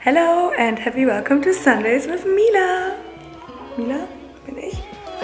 Hello and happy welcome to Sundays with Mila. Mila, bin ich.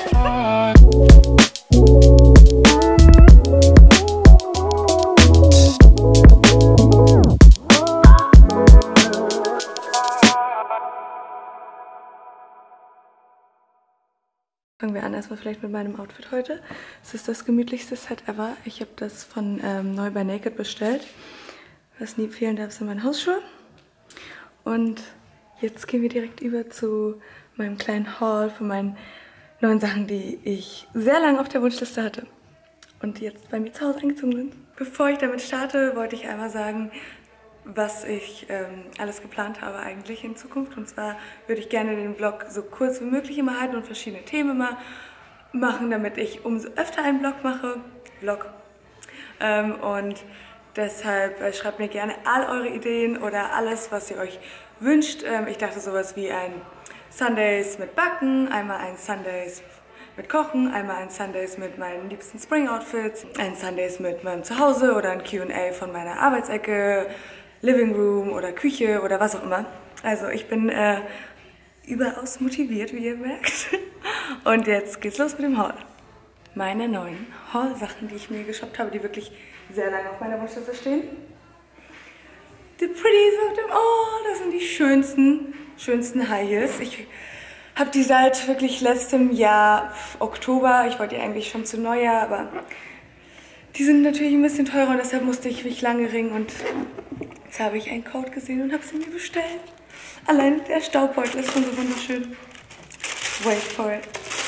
Fangen wir an erstmal vielleicht mit meinem Outfit heute. Es ist das gemütlichste Set ever. Ich habe das von Neu by Naked bestellt. Was nie fehlen darf, sind meine Hausschuhe. Und jetzt gehen wir direkt über zu meinem kleinen Haul von meinen neuen Sachen, die ich sehr lange auf der Wunschliste hatte und die jetzt bei mir zu Hause eingezogen sind. Bevor ich damit starte, wollte ich einmal sagen, was ich alles geplant habe eigentlich in Zukunft. Und zwar würde ich gerne den Vlog so kurz wie möglich immer halten und verschiedene Themen immer machen, damit ich umso öfter einen Vlog. Und deshalb schreibt mir gerne all eure Ideen oder alles, was ihr euch wünscht. Ich dachte sowas wie ein Sundays mit Backen, einmal ein Sundays mit Kochen, einmal ein Sundays mit meinen liebsten Spring-Outfits, ein Sundays mit meinem Zuhause oder ein Q&A von meiner Arbeitsecke, Living Room oder Küche oder was auch immer. Also ich bin überaus motiviert, wie ihr merkt. Und jetzt geht's los mit dem Haul. Meine neuen Haul-Sachen, die ich mir geshoppt habe, die wirklich sehr lange auf meiner Wunschliste stehen. The prettiest of them all. Das sind die schönsten High Heels. Ich habe die seit wirklich letztem Jahr Oktober. Ich wollte die eigentlich schon zu Neujahr, aber die sind natürlich ein bisschen teurer und deshalb musste ich mich lange ringen. Und jetzt habe ich einen Code gesehen und habe sie mir bestellt. Allein der Staubbeutel ist schon so wunderschön. Wait for it.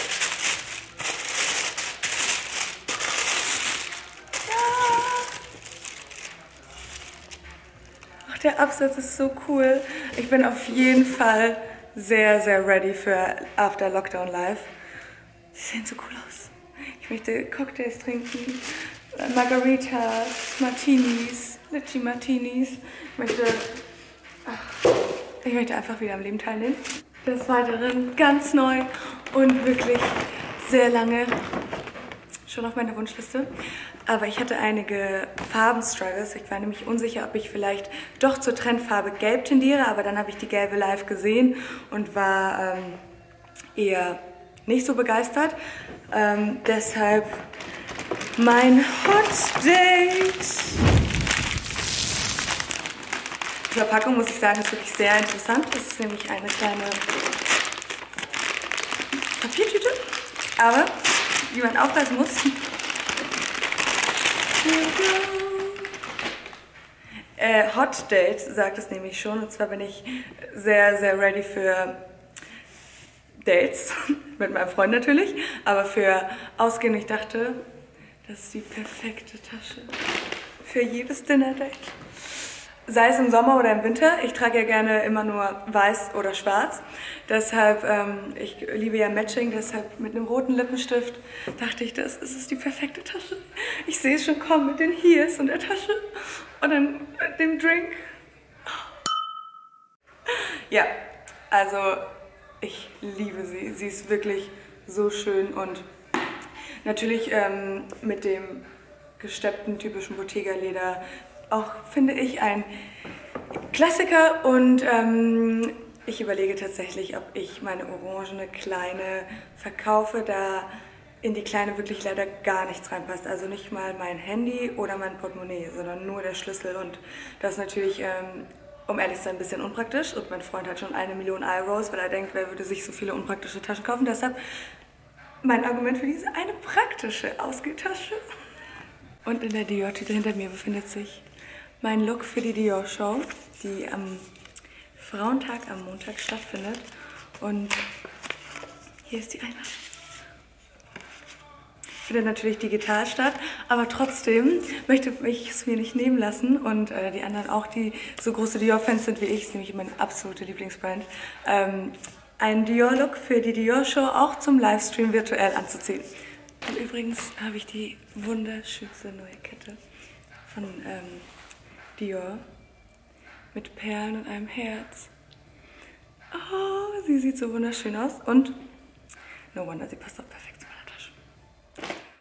Der Absatz ist so cool. Ich bin auf jeden Fall sehr, sehr ready für After Lockdown Life. Sie sehen so cool aus. Ich möchte Cocktails trinken, Margaritas, Martinis, Litchi Martinis. Ich möchte einfach wieder am Leben teilnehmen. Des Weiteren ganz neu und wirklich sehr lange schon auf meiner Wunschliste. Aber ich hatte einige Farbenstruggles. Ich war nämlich unsicher, ob ich vielleicht doch zur Trendfarbe Gelb tendiere. Aber dann habe ich die gelbe live gesehen und war eher nicht so begeistert. Deshalb mein Hot Date. Die Verpackung, muss ich sagen, ist wirklich sehr interessant. Das ist nämlich eine kleine Papiertüte. Aber wie man aufpassen muss. Hot Date sagt es nämlich schon. Und zwar bin ich sehr, sehr ready für Dates. Mit meinem Freund natürlich. Aber für Ausgehen, ich dachte, das ist die perfekte Tasche für jedes Dinner-Date. Sei es im Sommer oder im Winter. Ich trage ja gerne immer nur weiß oder schwarz. Deshalb, ich liebe ja Matching, deshalb mit einem roten Lippenstift dachte ich, das ist die perfekte Tasche. Ich sehe es schon kommen mit den Heels und der Tasche und dann dem Drink. Ja, also ich liebe sie. Sie ist wirklich so schön und natürlich mit dem gesteppten typischen Bottega-Leder. Auch, finde ich, ein Klassiker und ich überlege tatsächlich, ob ich meine orangene Kleine verkaufe, da in die Kleine wirklich leider gar nichts reinpasst. Also nicht mal mein Handy oder mein Portemonnaie, sondern nur der Schlüssel und das ist natürlich, um ehrlich zu sein, ein bisschen unpraktisch und mein Freund hat schon 1 Million Eye-Rolls, weil er denkt, wer würde sich so viele unpraktische Taschen kaufen. Deshalb mein Argument für diese eine praktische Ausgehtasche. Und in der Dior-Tüte hinter mir befindet sich mein Look für die Dior-Show, die am Frauentag am Montag stattfindet. Und hier ist die Einladung. Findet natürlich digital statt, aber trotzdem möchte ich es mir nicht nehmen lassen und die anderen auch, die so große Dior-Fans sind wie ich, ist nämlich meine absolute Lieblingsbrand, einen Dior-Look für die Dior-Show auch zum Livestream virtuell anzuziehen. Und übrigens habe ich die wunderschönste neue Kette von Dior mit Perlen und einem Herz. Oh, sie sieht so wunderschön aus und no wonder, sie passt auch perfekt zu meiner Tasche.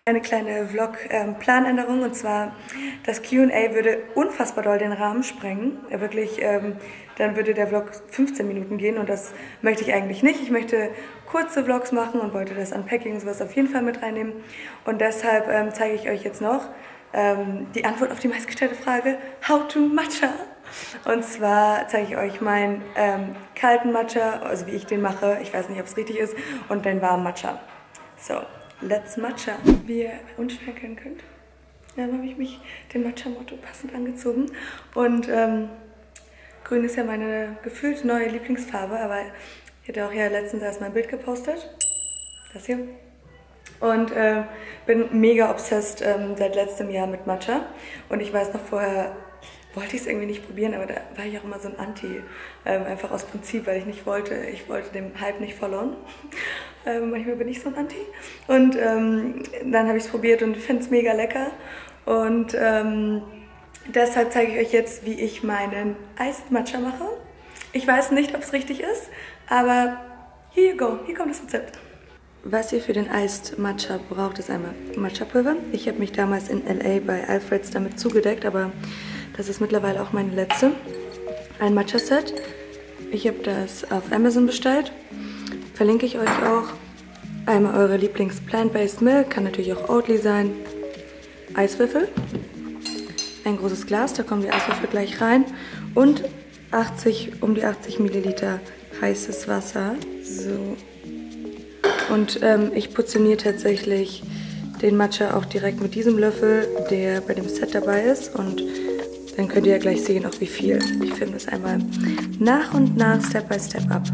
Eine kleine Vlog-Planänderung, und zwar das Q&A würde unfassbar doll den Rahmen sprengen. Wirklich, dann würde der Vlog 15 Minuten gehen und das möchte ich eigentlich nicht. Ich möchte kurze Vlogs machen und wollte das Unpacking und sowas auf jeden Fall mit reinnehmen. Und deshalb zeige ich euch jetzt noch die Antwort auf die meistgestellte Frage, how to Matcha. Und zwar zeige ich euch meinen kalten Matcha, also wie ich den mache, ich weiß nicht, ob es richtig ist, und den warmen Matcha. So. Let's Matcha. Wie ihr unschwer erkennen könnt, habe ich mich dem Matcha-Motto passend angezogen. Und grün ist ja meine gefühlt neue Lieblingsfarbe, aber ich hatte auch ja letztens erst mal ein Bild gepostet. Das hier. Und bin mega obsessed seit letztem Jahr mit Matcha. Und ich weiß noch, vorher wollte ich es irgendwie nicht probieren, aber da war ich auch immer so ein Anti. Einfach aus Prinzip, weil ich wollte dem Hype nicht followen. Manchmal bin ich so ein Anti. Und dann habe ich es probiert und finde es mega lecker. Und deshalb zeige ich euch jetzt, wie ich meinen Iced Matcha mache. Ich weiß nicht, ob es richtig ist, aber here you go. Hier kommt das Rezept. Was ihr für den Iced Matcha braucht, ist einmal Matcha-Pulver. Ich habe mich damals in LA bei Alfreds damit zugedeckt, aber das ist mittlerweile auch meine letzte. Ein Matcha-Set. Ich habe das auf Amazon bestellt. Verlinke ich euch auch. Einmal eure Lieblings-Plant-Based Milk, kann natürlich auch Oatly sein. Eiswürfel. Ein großes Glas, da kommen die Eiswürfel gleich rein. Und um die 80 Milliliter heißes Wasser. So. Und ich portioniere tatsächlich den Matcha auch direkt mit diesem Löffel, der bei dem Set dabei ist. Und dann könnt ihr ja gleich sehen, auch wie viel. Ich filme das einmal nach und nach, Step by Step ab.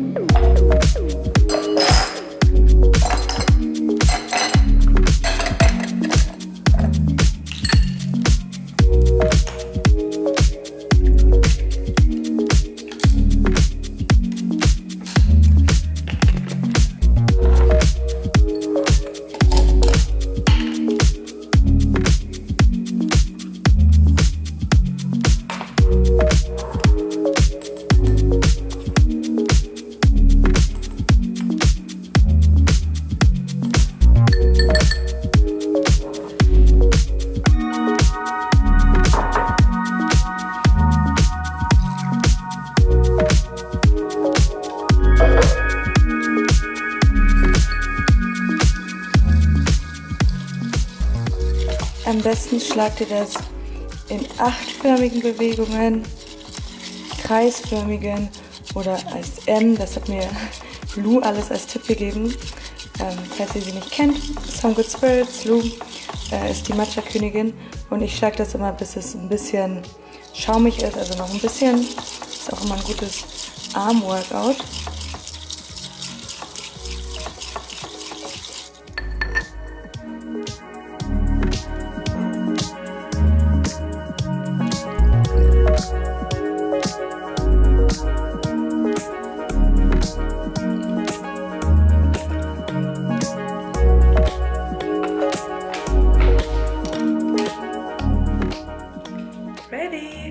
Am besten schlagt ihr das in 8-förmigen Bewegungen, kreisförmigen oder als M. Das hat mir Lou alles als Tipp gegeben. Falls ihr sie nicht kennt, Some Good Spirits, Lou ist die Matcha-Königin. Und ich schlage das immer, bis es ein bisschen schaumig ist, also noch ein bisschen. Ist auch immer ein gutes Arm-Workout. Ready!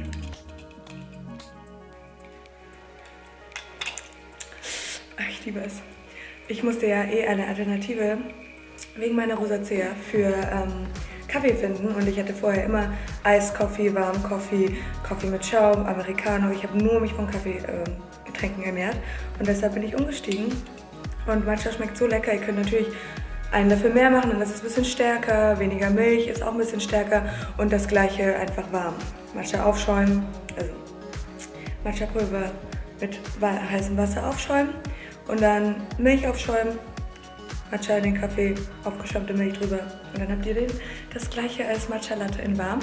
Ich liebe es. Ich musste ja eine Alternative wegen meiner Rosacea für Kaffee finden und ich hatte vorher immer Eiskoffee, warmen Kaffee mit Schaum, Americano. Ich habe nur mich von Kaffeegetränken ernährt und deshalb bin ich umgestiegen. Und Matcha schmeckt so lecker. Ihr könnt natürlich einen Löffel mehr machen, dann ist es ein bisschen stärker, weniger Milch ist auch ein bisschen stärker und das gleiche einfach warm. Matcha aufschäumen, also Matcha-Pulver mit heißem Wasser aufschäumen und dann Milch aufschäumen, Matcha in den Kaffee, aufgeschäumte Milch drüber und dann habt ihr das gleiche als Matcha-Latte in warm.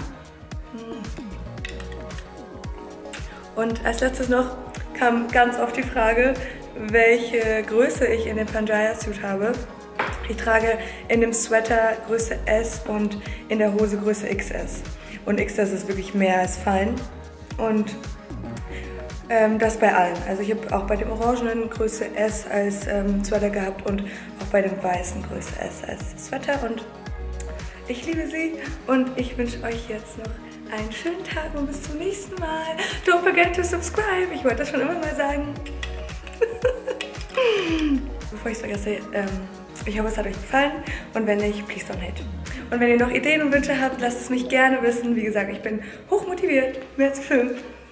Und als letztes noch kam ganz oft die Frage, welche Größe ich in dem Panjaya-Suit habe. Ich trage in dem Sweater Größe S und in der Hose Größe XS. Und XS ist wirklich mehr als fein. Und das bei allen. Also ich habe auch bei dem Orangenen Größe S als Sweater gehabt und auch bei dem Weißen Größe S als Sweater. Und ich liebe sie und ich wünsche euch jetzt noch einen schönen Tag und bis zum nächsten Mal. Don't forget to subscribe. Ich wollte das schon immer mal sagen. Bevor ich es vergesse, Ich hoffe, es hat euch gefallen und wenn nicht, please don't hate. Und wenn ihr noch Ideen und Wünsche habt, lasst es mich gerne wissen. Wie gesagt, ich bin hochmotiviert, mehr zu filmen.